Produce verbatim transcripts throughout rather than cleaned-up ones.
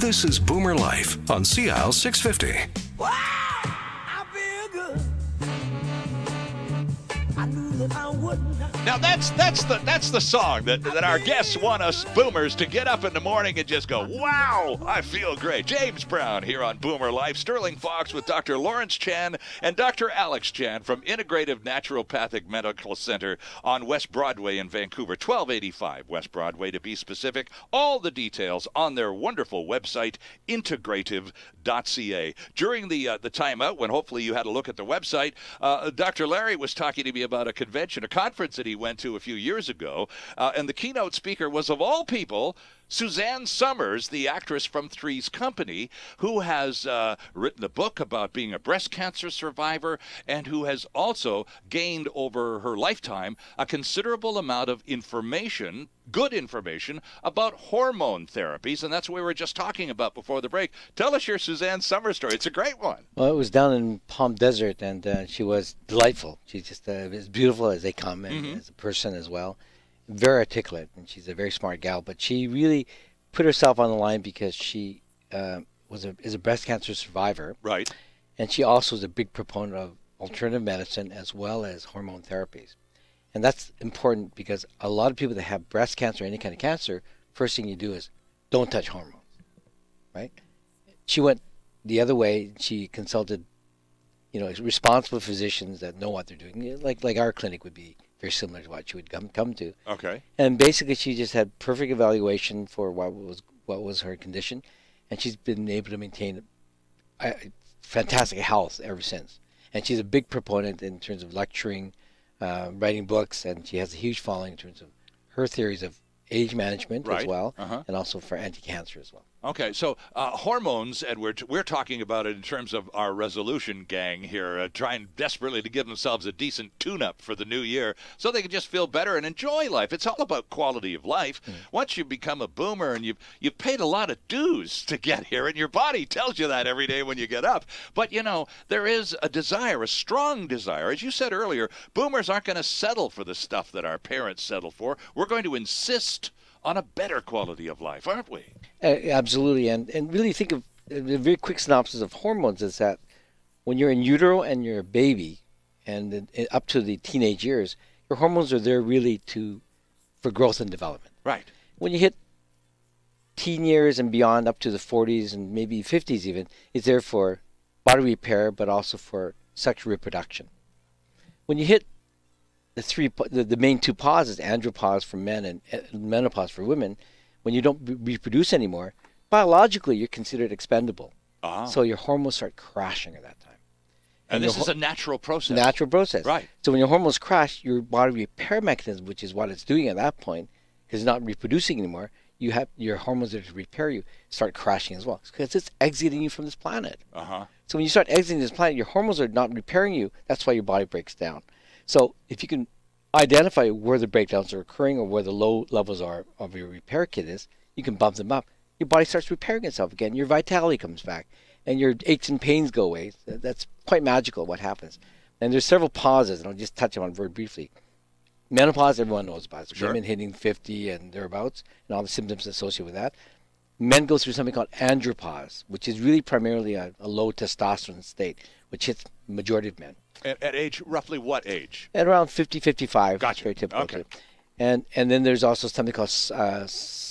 This is Boomer Life on C I L six fifty. Wow, I feel good. I knew that I wouldn't. Now that's that's the that's the song that, that our guests want us boomers to get up in the morning and just go, wow, I feel great. James Brown here on Boomer Life. Sterling Fox with Doctor Lawrence Chan and Doctor Alex Chan from Integrative Naturopathic Medical Center on West Broadway in Vancouver. twelve eighty-five West Broadway to be specific. All the details on their wonderful website, integrative dot c a. During the uh, the timeout, when hopefully you had a look at the website, uh, Doctor Larry was talking to me about a convention, a conference that he went to a few years ago, uh, and the keynote speaker was, of all people, Suzanne Somers, the actress from Three's Company, who has uh, written a book about being a breast cancer survivor and who has also gained over her lifetime a considerable amount of information, good information, about hormone therapies, and that's what we were just talking about before the break. Tell us your Suzanne Somers story. It's a great one. Well, it was down in Palm Desert, and uh, she was delightful. She's just uh, as beautiful as they come, and Mm-hmm. as a person as well. Very articulate, and she's a very smart gal. But she really put herself on the line because she uh, was a is a breast cancer survivor, Right. and she also is a big proponent of alternative medicine as well as hormone therapies. And that's important because a lot of people that have breast cancer, any kind of cancer, first thing you do is don't touch hormones, right? She went the other way. She consulted, you know, responsible physicians that know what they're doing, like like our clinic would be very similar to what she would come come to. Okay. And basically, she just had perfect evaluation for what was what was her condition, and she's been able to maintain a, a fantastic health ever since. And she's a big proponent in terms of lecturing, uh, writing books, and she has a huge following in terms of her theories of age management Right. as well, Uh-huh. and also for anti-cancer as well. Okay, so uh, hormones, Edward, we're talking about it in terms of our resolution gang here, uh, trying desperately to give themselves a decent tune-up for the new year so they can just feel better and enjoy life. It's all about quality of life. Mm. Once you become a boomer and you've, you've paid a lot of dues to get here, and your body tells you that every day when you get up. But, you know, there is a desire, a strong desire. As you said earlier, boomers aren't going to settle for the stuff that our parents settle for. We're going to insist on a better quality of life, aren't we? Uh, absolutely, and and really think of a very quick synopsis of hormones is that when you're in utero and you're a baby, and uh, up to the teenage years, your hormones are there really to for growth and development. Right. When you hit teen years and beyond, up to the forties and maybe fifties even, it's there for body repair, but also for sexual reproduction. When you hit the three, the, the main two pauses, andropause for men and menopause for women, when you don't re- reproduce anymore, biologically you're considered expendable. Ah. So your hormones start crashing at that time. And, your this is ho- a natural process. natural process. Right. So when your hormones crash, your body repair mechanism, which is what it's doing at that point, because it's not reproducing anymore, you have your hormones that to repair you start crashing as well, because it's exiting you from this planet. Uh-huh. So when you start exiting this planet, your hormones are not repairing you. That's why your body breaks down. So if you can identify where the breakdowns are occurring or where the low levels are of your repair kit is, you can bump them up. Your body starts repairing itself again. Your vitality comes back, and your aches and pains go away. That's quite magical what happens. And there's several pauses, and I'll just touch on very briefly. Menopause, everyone knows about it. Sure. Women hitting fifty and thereabouts, and all the symptoms associated with that. Men go through something called andropause, which is really primarily a, a low testosterone state, which hits the majority of men. At, at age, roughly what age? At around fifty, fifty-five. Gotcha. Very typical. Okay. And and then there's also something called uh,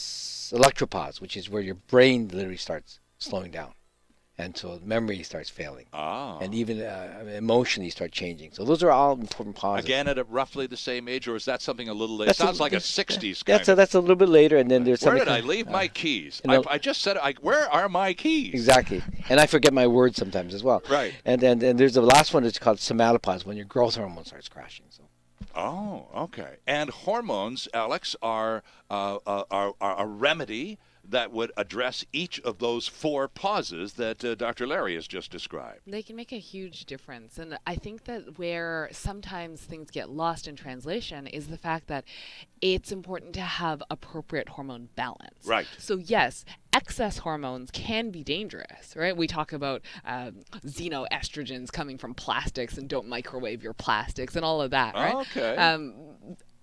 s- electropause, which is where your brain literally starts slowing down. And so memory starts failing. Ah. And even uh, emotionally start changing. So those are all important pauses. Again, at a roughly the same age, or is that something a little later? That's a- Sounds like a that's- sixties kind That's a, of. that's a little bit later. And then there's Where something did I called- leave uh, my keys? you know- I, I just said, I, where are my keys? Exactly. And I forget my words sometimes as well. Right. And then and there's the last one that's called somatopause, when your growth hormone starts crashing. So. Oh, okay. And hormones, Alex, are, uh, uh, are, are a remedy that would address each of those four pauses that uh, Doctor Larry has just described. They can make a huge difference. And I think that where sometimes things get lost in translation is the fact that it's important to have appropriate hormone balance. Right. So yes, excess hormones can be dangerous, right? We talk about um, xenoestrogens coming from plastics and don't microwave your plastics and all of that, right? Okay. Um,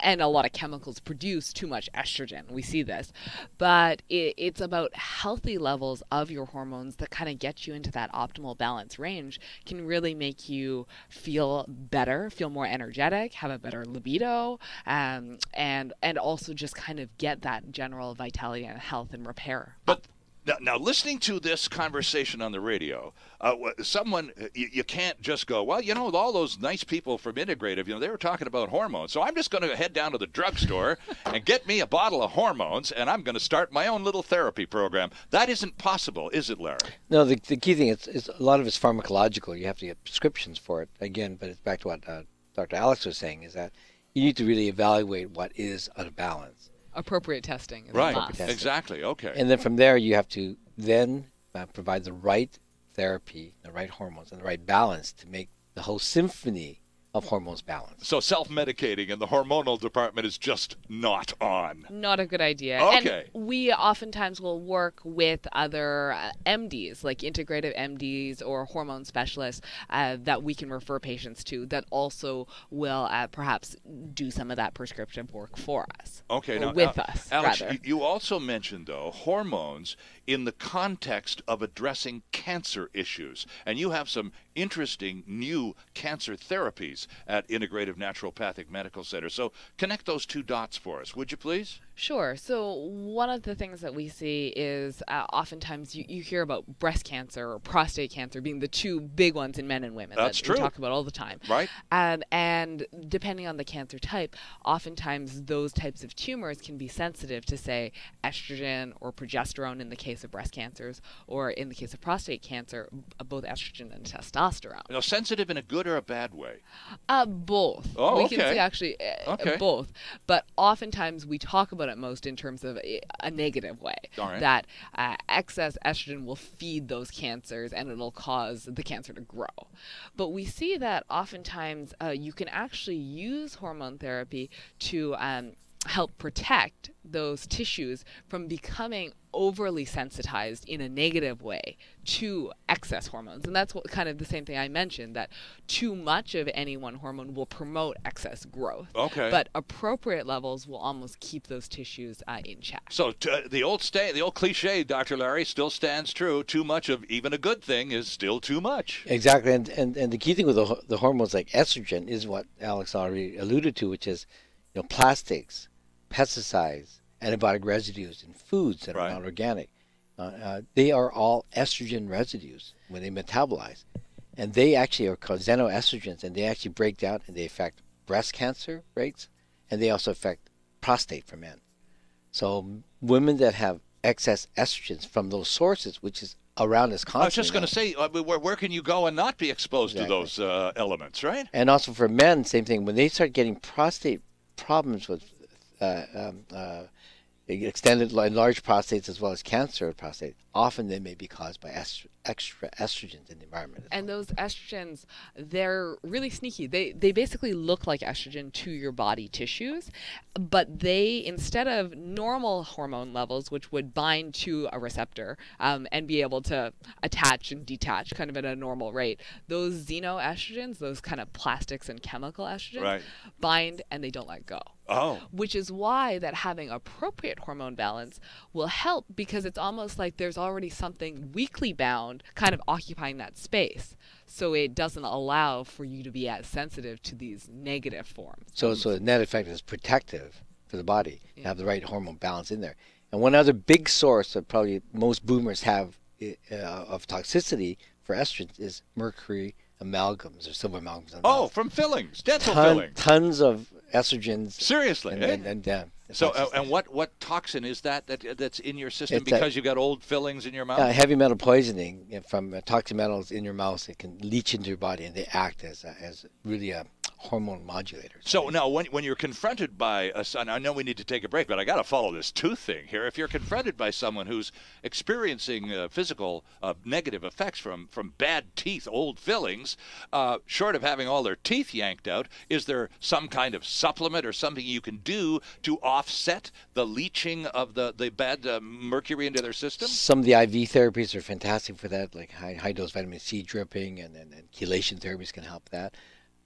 and a lot of chemicals produce too much estrogen. We see this. But it, it's about healthy levels of your hormones that kind of get you into that optimal balance range, can really make you feel better, feel more energetic, have a better libido, um, and and also just kind of get that general vitality and health and repair. But now, now listening to this conversation on the radio, uh, wh- someone, uh, you, you can't just go, well, you know, all those nice people from Integrative, you know, they were talking about hormones, so I'm just going to head down to the drugstore and get me a bottle of hormones, and I'm going to start my own little therapy program. That isn't possible, is it, Larry? No, the, the key thing is, is a lot of it's pharmacological. You have to get prescriptions for it. Again, but it's back to what uh, Doctor Alex was saying, is that you need to really evaluate what is out of balance. Appropriate testing is a Right, must. exactly, okay. And then from there, you have to then uh, provide the right therapy, the right hormones, and the right balance to make the whole symphony of hormones balance. So self-medicating in the hormonal department is just not on. Not a good idea. Okay. And we oftentimes will work with other uh, M Ds, like integrative M Ds or hormone specialists uh, that we can refer patients to that also will uh, perhaps do some of that prescriptive work for us. Okay, or now with Al- us, Alex, rather. you- you also mentioned though hormones in the context of addressing cancer issues, and you have some interesting new cancer therapies at Integrative Naturopathic Medical Center. So connect those two dots for us, would you please? Sure. So one of the things that we see is uh, oftentimes you, you hear about breast cancer or prostate cancer being the two big ones in men and women That's that true. we talk about all the time. Right. Um, and depending on the cancer type, oftentimes those types of tumors can be sensitive to, say, estrogen or progesterone in the case of breast cancers, or in the case of prostate cancer, b- both estrogen and testosterone. Now, sensitive in a good or a bad way? Uh, both. Oh, we can okay. see actually uh, Okay. both. But oftentimes we talk about it most in terms of a, a negative way. All right. That uh, excess estrogen will feed those cancers and it'll cause the cancer to grow. But we see that oftentimes uh, you can actually use hormone therapy to um, help protect those tissues from becoming overly sensitized in a negative way to excess hormones. And that's what kind of the same thing I mentioned, that too much of any one hormone will promote excess growth. Okay. But appropriate levels will almost keep those tissues uh, in check. So t- uh, the old stay, the old cliche, Doctor Larry, still stands true. Too much of even a good thing is still too much. Exactly, and, and, and the key thing with the, ho- the hormones like estrogen is what Alex already alluded to, which is, you know, plastics, pesticides, antibiotic residues in foods that Right. are not organic. Uh, uh, they are all estrogen residues when they metabolize. And they actually are called xenoestrogens, and they actually break down and they affect breast cancer rates, and they also affect prostate for men. So m- women that have excess estrogens from those sources, which is around us constantly. I was just going now. to say, uh, where, where can you go and not be exposed Exactly. to those uh, elements, right? And also for men, same thing. When they start getting prostate problems with uh, um, uh, extended enlarged prostates as well as cancer of prostate, often they may be caused by est- extra estrogens in the environment. as And well. those estrogens, they're really sneaky. They they basically look like estrogen to your body tissues, but they, instead of normal hormone levels, which would bind to a receptor um, and be able to attach and detach kind of at a normal rate, those xenoestrogens, those kind of plastics and chemical estrogens, Right. bind and they don't let go. Oh. Which is why that having appropriate hormone balance will help, because it's almost like there's already something weakly bound kind of occupying that space. So it doesn't allow for you to be as sensitive to these negative forms. So, so the net effect is protective for the body to Yeah. have the right hormone balance in there. And one other big source that probably most boomers have uh, of toxicity for estrogens is mercury amalgams or silver amalgams. in the Oh, mouth. from fillings, dental Ton- fillings. tons of estrogens. Seriously, And, eh? and, and, uh, So, uh, toxicity. and what, what toxin is that, that that's in your system It's a- because you've got old fillings in your mouth? Uh, heavy metal poisoning uh, from uh, toxic metals in your mouth, it can leach into your body, and they act as a, as really a hormone modulator. So now, when when you're confronted by a son, I know we need to take a break, but I got to follow this tooth thing here. If you're confronted by someone who's experiencing uh, physical uh, negative effects from from bad teeth, old fillings, uh, short of having all their teeth yanked out, is there some kind of supplement or something you can do to offset the leaching of the the bad uh, mercury into their system? Some of the I V therapies are fantastic for that, like high, high dose vitamin C dripping, and, and, and chelation therapies can help that.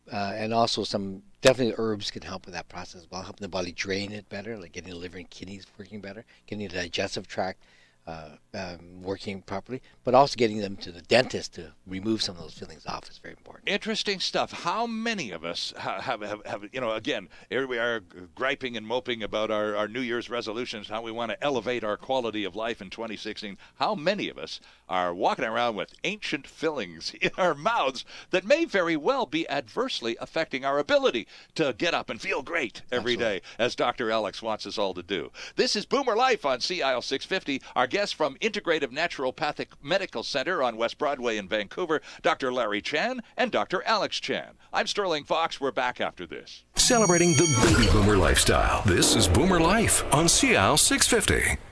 uh, and also some definitely herbs can help with that process as well, helping the body drain it better, like getting the liver and kidneys working better, getting the digestive tract uh, um, working properly, but also getting them to the dentist to remove some of those fillings off is very important. Interesting stuff. How many of us have, have, have, have you know, again, here we are griping and moping about our, our New Year's resolutions, how we want to elevate our quality of life in twenty sixteen. How many of us are walking around with ancient fillings in our mouths that may very well be adversely affecting our ability to get up and feel great every Absolutely. day, as Doctor Alex wants us all to do? This is Boomer Life on C I L six fifty. Our guest from Integrative Naturopathic Medical Center on West Broadway in Vancouver, Doctor Larry Chan and Doctor Alex Chan. I'm Sterling Fox. We're back after this. Celebrating the baby boomer lifestyle. This is Boomer Life on C I L six fifty.